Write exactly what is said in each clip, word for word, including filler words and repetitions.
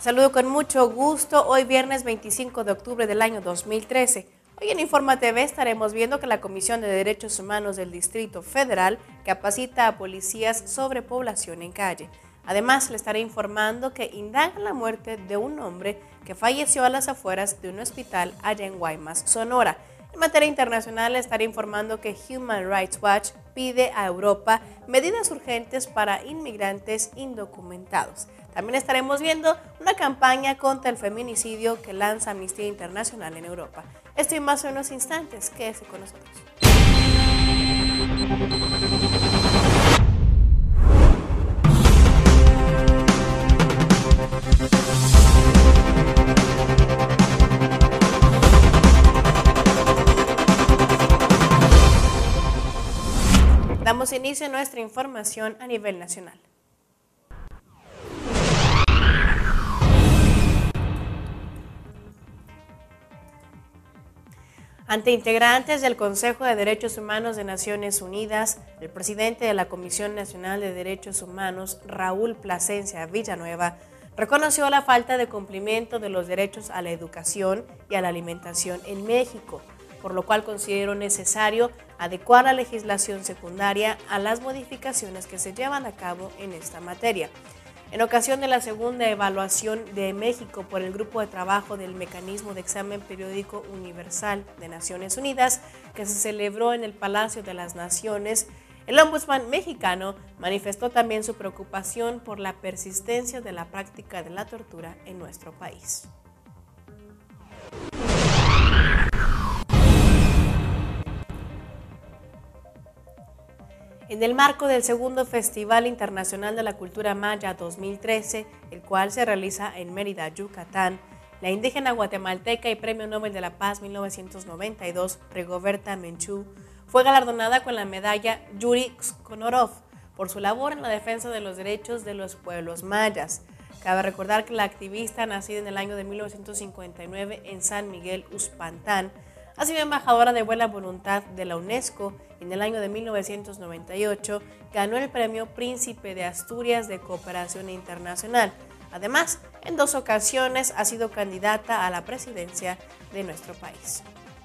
Saludo con mucho gusto, hoy viernes veinticinco de octubre del año dos mil trece. Hoy en Informa T V estaremos viendo que la Comisión de Derechos Humanos del Distrito Federal capacita a policías sobre población en calle. Además, le estaré informando que indagan la muerte de un hombre que falleció a las afueras de un hospital allá en Guaymas, Sonora. En materia internacional, le estaré informando que Human Rights Watch pide a Europa medidas urgentes para inmigrantes indocumentados. También estaremos viendo una campaña contra el feminicidio que lanza Amnistía Internacional en Europa. Esto y más en unos instantes. Quédese con nosotros. Damos inicio a nuestra información a nivel nacional. Ante integrantes del Consejo de Derechos Humanos de Naciones Unidas, el presidente de la Comisión Nacional de Derechos Humanos, Raúl Plasencia Villanueva, reconoció la falta de cumplimiento de los derechos a la educación y a la alimentación en México, por lo cual consideró necesario adecuar la legislación secundaria a las modificaciones que se llevan a cabo en esta materia. En ocasión de la segunda evaluación de México por el Grupo de Trabajo del Mecanismo de Examen Periódico Universal de Naciones Unidas, que se celebró en el Palacio de las Naciones, el ombudsman mexicano manifestó también su preocupación por la persistencia de la práctica de la tortura en nuestro país. En el marco del segundo Festival Internacional de la Cultura Maya dos mil trece, el cual se realiza en Mérida, Yucatán, la indígena guatemalteca y Premio Nobel de la Paz mil novecientos noventa y dos, Rigoberta Menchú, fue galardonada con la medalla Yuri Skonorov por su labor en la defensa de los derechos de los pueblos mayas. Cabe recordar que la activista, nacida en el año de mil novecientos cincuenta y nueve en San Miguel Uspantán, ha sido embajadora de buena voluntad de la UNESCO y en el año de mil novecientos noventa y ocho ganó el premio Príncipe de Asturias de Cooperación Internacional. Además, en dos ocasiones ha sido candidata a la presidencia de nuestro país.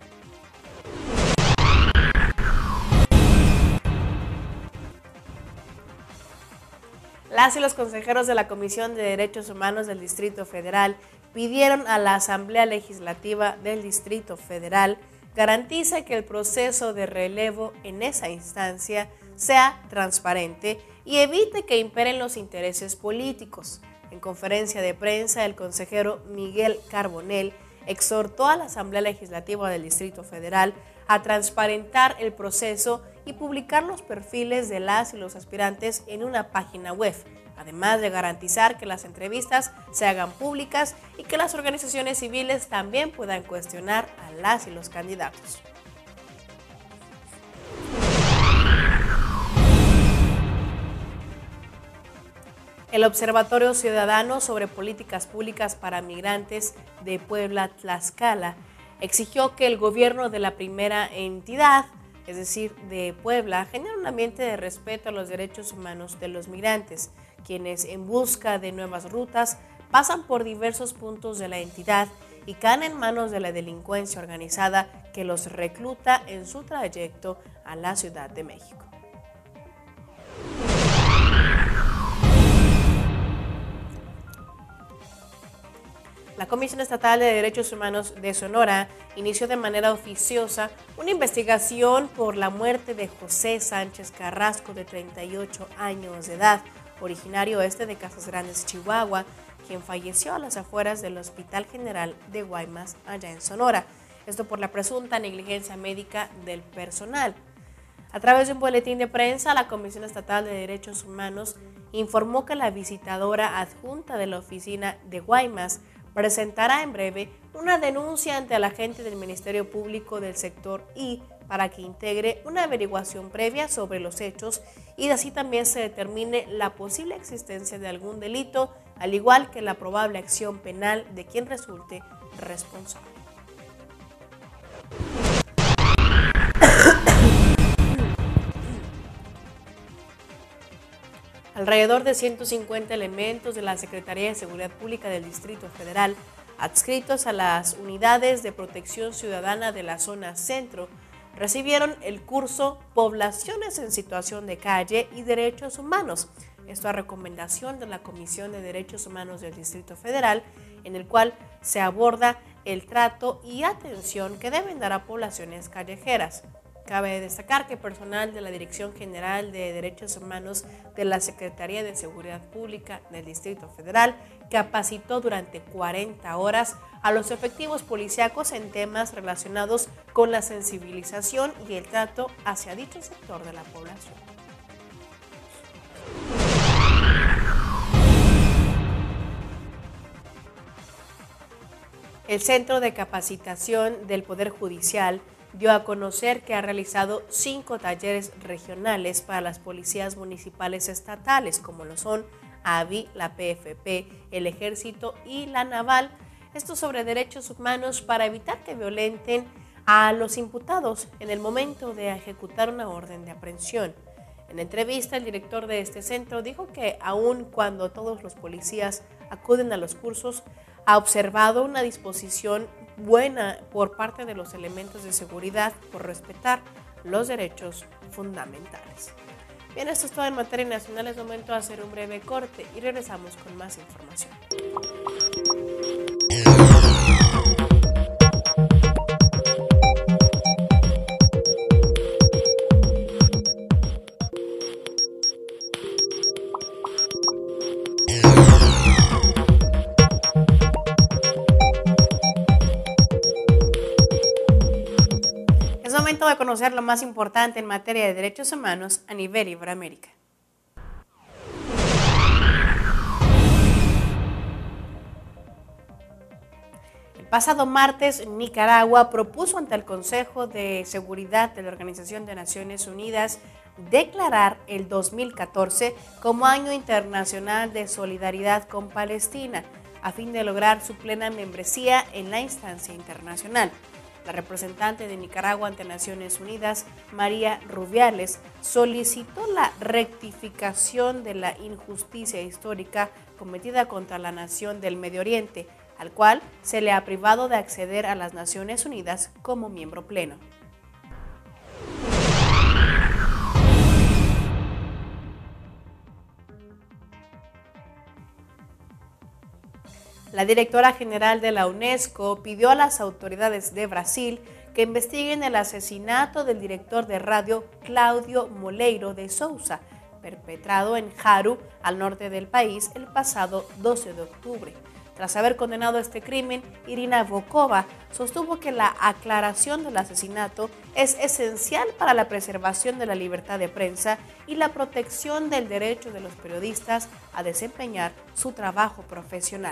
Las y los consejeros de la Comisión de Derechos Humanos del Distrito Federal pidieron a la Asamblea Legislativa del Distrito Federal garantice que el proceso de relevo en esa instancia sea transparente y evite que imperen los intereses políticos. En conferencia de prensa, el consejero Miguel Carbonell exhortó a la Asamblea Legislativa del Distrito Federal a transparentar el proceso y publicar los perfiles de las y los aspirantes en una página web, además de garantizar que las entrevistas se hagan públicas y que las organizaciones civiles también puedan cuestionar a las y los candidatos. El Observatorio Ciudadano sobre Políticas Públicas para Migrantes de Puebla, Tlaxcala, exigió que el gobierno de la primera entidad, es decir, de Puebla, genere un ambiente de respeto a los derechos humanos de los migrantes, quienes en busca de nuevas rutas pasan por diversos puntos de la entidad y caen en manos de la delincuencia organizada que los recluta en su trayecto a la Ciudad de México. La Comisión Estatal de Derechos Humanos de Sonora inició de manera oficiosa una investigación por la muerte de José Sánchez Carrasco, de treinta y ocho años de edad, originario este de Casas Grandes, Chihuahua, quien falleció a las afueras del Hospital General de Guaymas, allá en Sonora. Esto por la presunta negligencia médica del personal. A través de un boletín de prensa, la Comisión Estatal de Derechos Humanos informó que la visitadora adjunta de la oficina de Guaymas presentará en breve una denuncia ante el agente del Ministerio Público del sector I para que integre una averiguación previa sobre los hechos y así también se determine la posible existencia de algún delito, al igual que la probable acción penal de quien resulte responsable. Alrededor de ciento cincuenta elementos de la Secretaría de Seguridad Pública del Distrito Federal, adscritos a las unidades de protección ciudadana de la zona centro, recibieron el curso Poblaciones en Situación de Calle y Derechos Humanos. Esto a recomendación de la Comisión de Derechos Humanos del Distrito Federal, en el cual se aborda el trato y atención que deben dar a poblaciones callejeras. Cabe destacar que personal de la Dirección General de Derechos Humanos de la Secretaría de Seguridad Pública del Distrito Federal capacitó durante cuarenta horas a los efectivos policíacos en temas relacionados con la sensibilización y el trato hacia dicho sector de la población. El Centro de Capacitación del Poder Judicial dio a conocer que ha realizado cinco talleres regionales para las policías municipales estatales, como lo son A B I, la P F P, el Ejército y la Naval. Esto sobre derechos humanos para evitar que violenten a los imputados en el momento de ejecutar una orden de aprehensión. En entrevista, el director de este centro dijo que aun cuando todos los policías acuden a los cursos, ha observado una disposición buena por parte de los elementos de seguridad por respetar los derechos fundamentales. Bien, esto es todo en materia nacional. Es momento de hacer un breve corte y regresamos con más información. Es momento de conocer lo más importante en materia de derechos humanos a nivel Iberoamérica. El pasado martes, Nicaragua propuso ante el Consejo de Seguridad de la Organización de Naciones Unidas declarar el dos mil catorce como Año Internacional de Solidaridad con Palestina, a fin de lograr su plena membresía en la instancia internacional. La representante de Nicaragua ante Naciones Unidas, María Rubiales, solicitó la rectificación de la injusticia histórica cometida contra la nación del Medio Oriente, al cual se le ha privado de acceder a las Naciones Unidas como miembro pleno. La directora general de la UNESCO pidió a las autoridades de Brasil que investiguen el asesinato del director de radio Cláudio Moleiro de Souza, perpetrado en Jaru, al norte del país, el pasado doce de octubre. Tras haber condenado este crimen, Irina Bokova sostuvo que la aclaración del asesinato es esencial para la preservación de la libertad de prensa y la protección del derecho de los periodistas a desempeñar su trabajo profesional.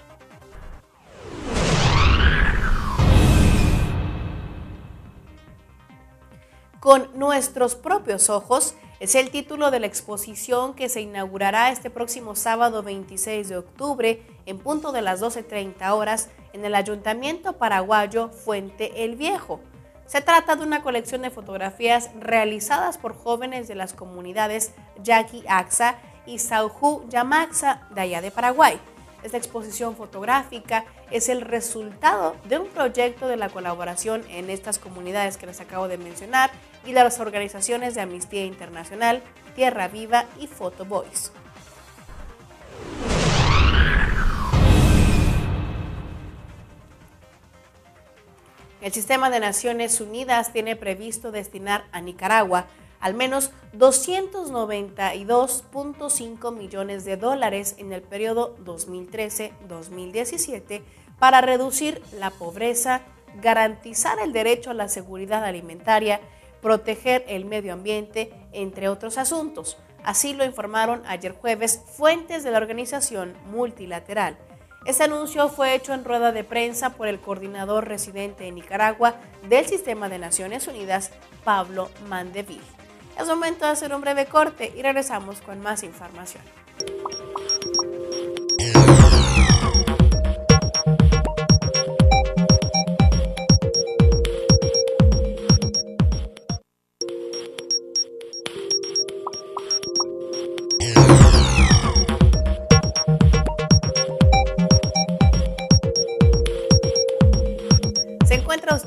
Con nuestros propios ojos es el título de la exposición que se inaugurará este próximo sábado veintiséis de octubre en punto de las doce treinta horas en el Ayuntamiento paraguayo Fuente el Viejo. Se trata de una colección de fotografías realizadas por jóvenes de las comunidades Yaqui Axa y Saujú Yamaxa de allá de Paraguay. Esta exposición fotográfica es el resultado de un proyecto de la colaboración en estas comunidades que les acabo de mencionar y de las organizaciones de Amnistía Internacional, Tierra Viva y Photo Boys. El Sistema de Naciones Unidas tiene previsto destinar a Nicaragua al menos doscientos noventa y dos punto cinco millones de dólares en el periodo dos mil trece a dos mil diecisiete para reducir la pobreza, garantizar el derecho a la seguridad alimentaria, proteger el medio ambiente, entre otros asuntos. Así lo informaron ayer jueves fuentes de la organización multilateral. Este anuncio fue hecho en rueda de prensa por el coordinador residente en Nicaragua del Sistema de Naciones Unidas, Pablo Mandeville. Es momento de hacer un breve corte y regresamos con más información.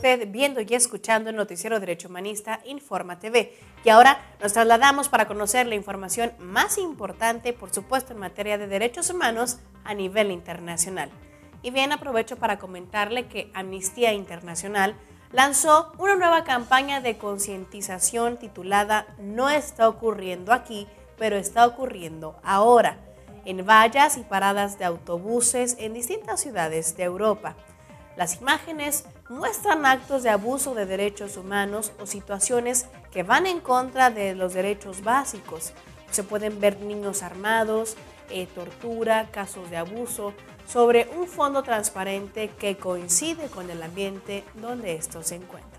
usted viendo y escuchando el noticiero Derecho Humanista Informa T V. Y ahora nos trasladamos para conocer la información más importante, por supuesto, en materia de derechos humanos a nivel internacional. Y bien, aprovecho para comentarle que Amnistía Internacional lanzó una nueva campaña de concientización titulada No está ocurriendo aquí, pero está ocurriendo ahora, en vallas y paradas de autobuses en distintas ciudades de Europa. Las imágenes muestran actos de abuso de derechos humanos o situaciones que van en contra de los derechos básicos. Se pueden ver niños armados, eh, tortura, casos de abuso, sobre un fondo transparente que coincide con el ambiente donde estos se encuentran.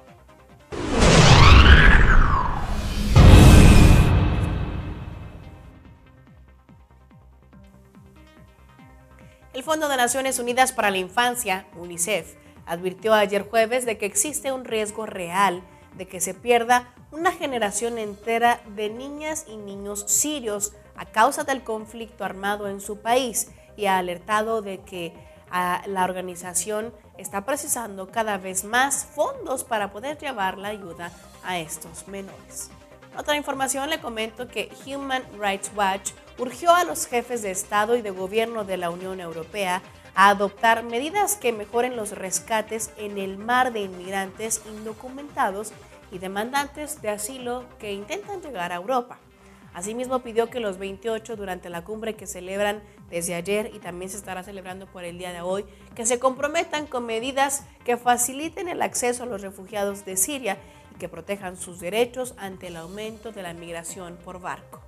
El Fondo de Naciones Unidas para la Infancia, UNICEF, advirtió ayer jueves de que existe un riesgo real de que se pierda una generación entera de niñas y niños sirios a causa del conflicto armado en su país, y ha alertado de que a, la organización está precisando cada vez más fondos para poder llevar la ayuda a estos menores. Otra información, le comento que Human Rights Watch urgió a los jefes de Estado y de Gobierno de la Unión Europea a adoptar medidas que mejoren los rescates en el mar de inmigrantes indocumentados y demandantes de asilo que intentan llegar a Europa. Asimismo, pidió que los veintiocho, durante la cumbre que celebran desde ayer y también se estará celebrando por el día de hoy, que se comprometan con medidas que faciliten el acceso a los refugiados de Siria y que protejan sus derechos ante el aumento de la migración por barco.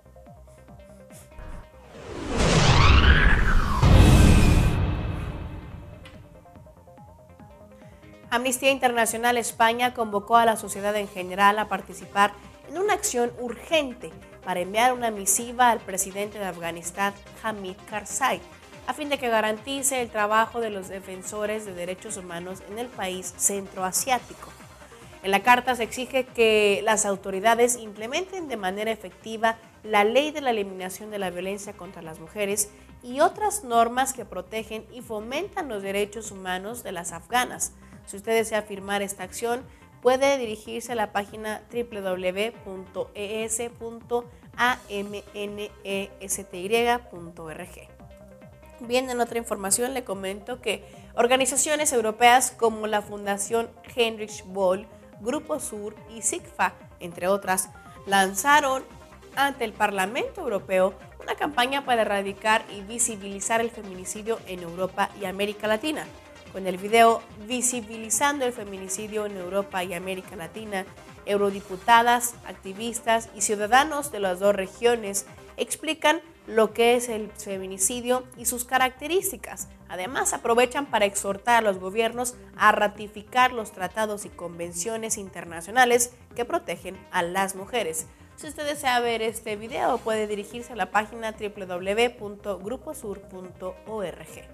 Amnistía Internacional España convocó a la sociedad en general a participar en una acción urgente para enviar una misiva al presidente de Afganistán, Hamid Karzai, a fin de que garantice el trabajo de los defensores de derechos humanos en el país centroasiático. En la carta se exige que las autoridades implementen de manera efectiva la ley de la eliminación de la violencia contra las mujeres y otras normas que protegen y fomentan los derechos humanos de las afganas. Si usted desea firmar esta acción, puede dirigirse a la página doble u doble u doble u punto e s punto a m n e s t y punto org. Bien, en otra información le comento que organizaciones europeas como la Fundación Heinrich Böll, Grupo Sur y SIGFA, entre otras, lanzaron ante el Parlamento Europeo una campaña para erradicar y visibilizar el feminicidio en Europa y América Latina. Con el video Visibilizando el feminicidio en Europa y América Latina, eurodiputadas, activistas y ciudadanos de las dos regiones explican lo que es el feminicidio y sus características. Además, aprovechan para exhortar a los gobiernos a ratificar los tratados y convenciones internacionales que protegen a las mujeres. Si usted desea ver este video, puede dirigirse a la página doble u doble u doble u punto grupo sur punto org.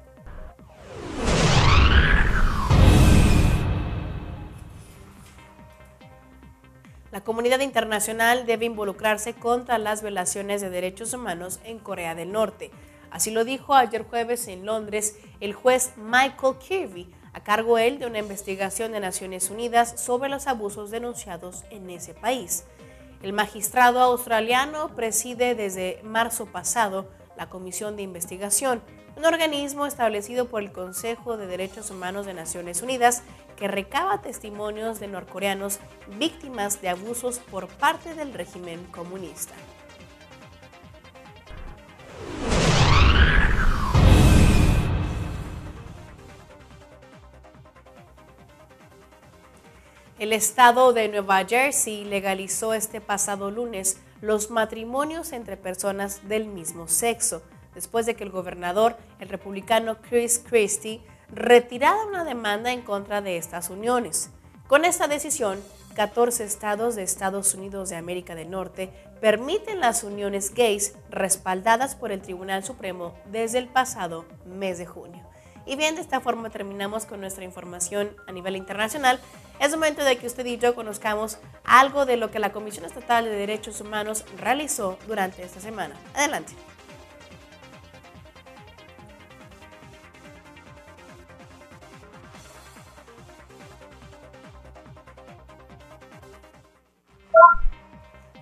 La comunidad internacional debe involucrarse contra las violaciones de derechos humanos en Corea del Norte. Así lo dijo ayer jueves en Londres el juez Michael Kirby, a cargo él de una investigación de Naciones Unidas sobre los abusos denunciados en ese país. El magistrado australiano preside desde marzo pasado la Comisión de Investigación, un organismo establecido por el Consejo de Derechos Humanos de Naciones Unidas que recaba testimonios de norcoreanos víctimas de abusos por parte del régimen comunista. El estado de Nueva Jersey legalizó este pasado lunes los matrimonios entre personas del mismo sexo, después de que el gobernador, el republicano Chris Christie, retirara una demanda en contra de estas uniones. Con esta decisión, catorce estados de Estados Unidos de América del Norte permiten las uniones gays respaldadas por el Tribunal Supremo desde el pasado mes de junio. Y bien, de esta forma terminamos con nuestra información a nivel internacional. Es momento de que usted y yo conozcamos algo de lo que la Comisión Estatal de Derechos Humanos realizó durante esta semana. Adelante.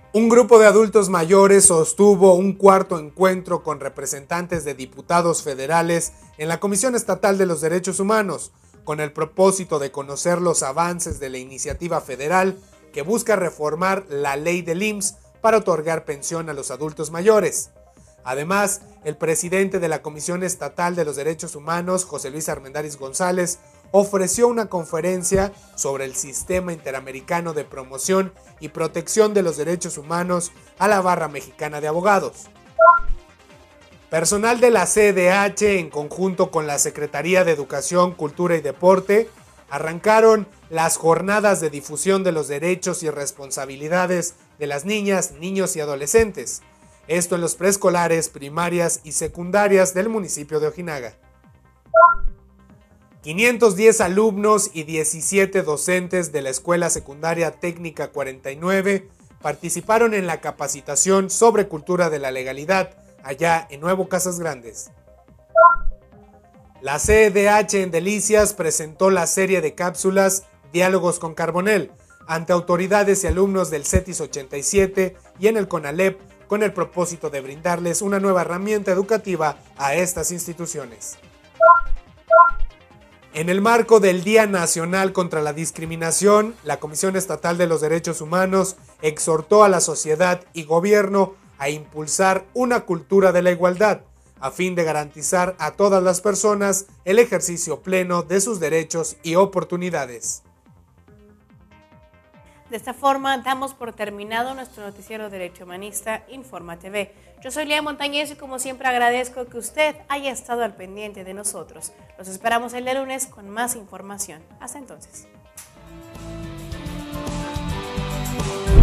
Un grupo de adultos mayores sostuvo un cuarto encuentro con representantes de diputados federales en la Comisión Estatal de los Derechos Humanos, con el propósito de conocer los avances de la iniciativa federal que busca reformar la ley del I M S S para otorgar pensión a los adultos mayores. Además, el presidente de la Comisión Estatal de los Derechos Humanos, José Luis Armendáriz González, ofreció una conferencia sobre el Sistema Interamericano de Promoción y Protección de los Derechos Humanos a la Barra Mexicana de Abogados. Personal de la C D H, en conjunto con la Secretaría de Educación, Cultura y Deporte, arrancaron las jornadas de difusión de los derechos y responsabilidades de las niñas, niños y adolescentes. Esto en los preescolares, primarias y secundarias del municipio de Ojinaga. quinientos diez alumnos y diecisiete docentes de la Escuela Secundaria Técnica cuarenta y nueve participaron en la capacitación sobre cultura de la legalidad allá en Nuevo Casas Grandes. La C D H en Delicias presentó la serie de cápsulas Diálogos con Carbonell ante autoridades y alumnos del CETIS ochenta y siete y en el CONALEP con el propósito de brindarles una nueva herramienta educativa a estas instituciones. En el marco del Día Nacional contra la Discriminación, la Comisión Estatal de los Derechos Humanos exhortó a la sociedad y gobierno a impulsar una cultura de la igualdad, a fin de garantizar a todas las personas el ejercicio pleno de sus derechos y oportunidades. De esta forma, damos por terminado nuestro noticiero Derecho Humanista Informa T V. Yo soy Lía Montañez y como siempre agradezco que usted haya estado al pendiente de nosotros. Los esperamos el lunes con más información. Hasta entonces.